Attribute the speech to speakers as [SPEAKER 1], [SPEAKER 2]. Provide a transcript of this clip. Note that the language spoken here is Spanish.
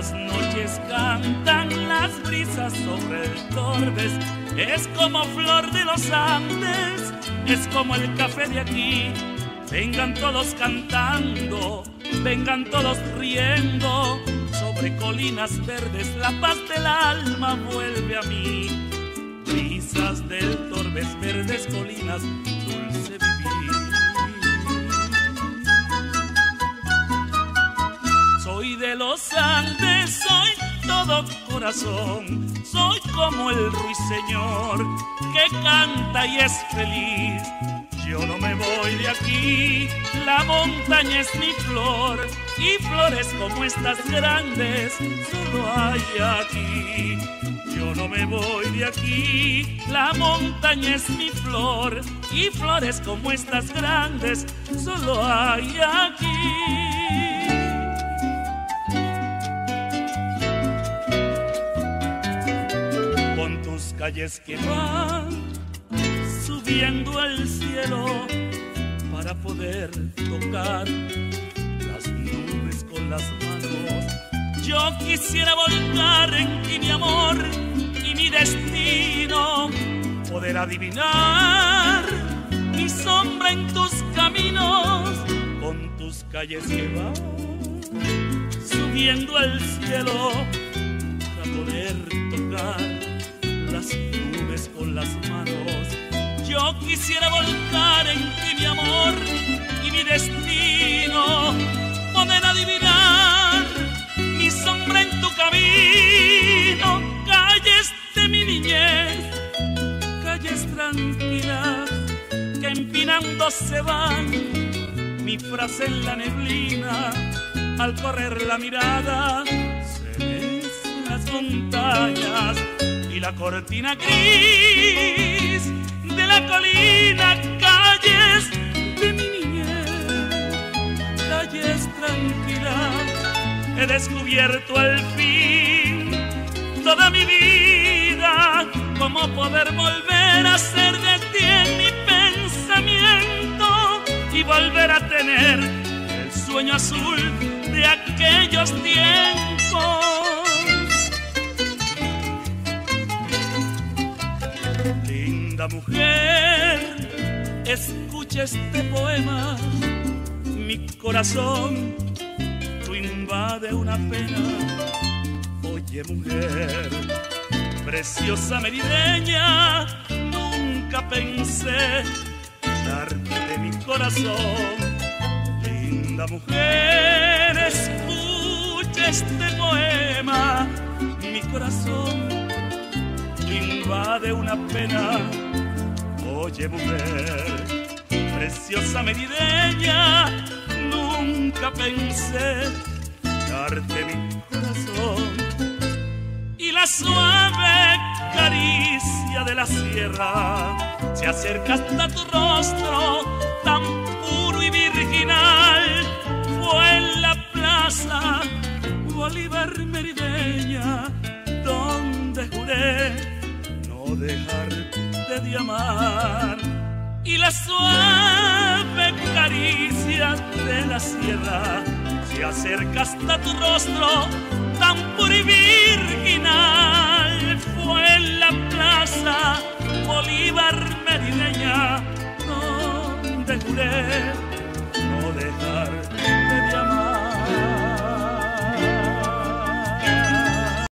[SPEAKER 1] las noches cantan las brisas sobre el Torbes. Es como flor de los Andes, es como el café de aquí. Vengan todos cantando, vengan todos riendo. Sobre colinas verdes la paz del alma vuelve a mí. Brisas del Torbes, verdes colinas, dulce vivir. Soy de los Andes, soy todo corazón. Soy como el ruiseñor que canta y es feliz. Yo no me voy de aquí, la montaña es mi flor, y flores como estas grandes solo hay aquí. Yo no me voy de aquí, la montaña es mi flor, y flores como estas grandes solo hay aquí. Con tus calles que van subiendo al cielo para poder tocar las nubes con las manos. Yo quisiera volcar en ti mi amor y mi destino, poder adivinar mi sombra en tus caminos. Con tus calles que van subiendo al cielo para poder tocar las nubes con las manos. Yo quisiera volcar en ti mi amor y mi destino, poder adivinar mi sombra en tu camino. Calles de mi niñez, calles tranquilas que empinando se van. Mi frase en la neblina, al correr la mirada, se ven las montañas y la cortina gris de la colina. Calles de mi niñez, calles tranquilas, he descubierto al fin toda mi vida. Cómo poder volver a ser de ti en mi pensamiento y volver a tener el sueño azul de aquellos tiempos. Linda mujer, escucha este poema. Mi corazón lo invade una pena. Oye mujer, preciosa merideña, nunca pensé darte mi corazón. Linda mujer, escucha este poema. Mi corazón lo invade una pena. Oye mujer, preciosa merideña, nunca pensé darte mi corazón. Y la suave caricia de la sierra se acerca hasta tu rostro tan puro y virginal. Fue en la plaza Bolívar merideña donde juré no dejarte de amar. Y la suave caricia de la sierra se acerca hasta tu rostro tan puro y virginal. Fue en la plaza Bolívar merideña donde juré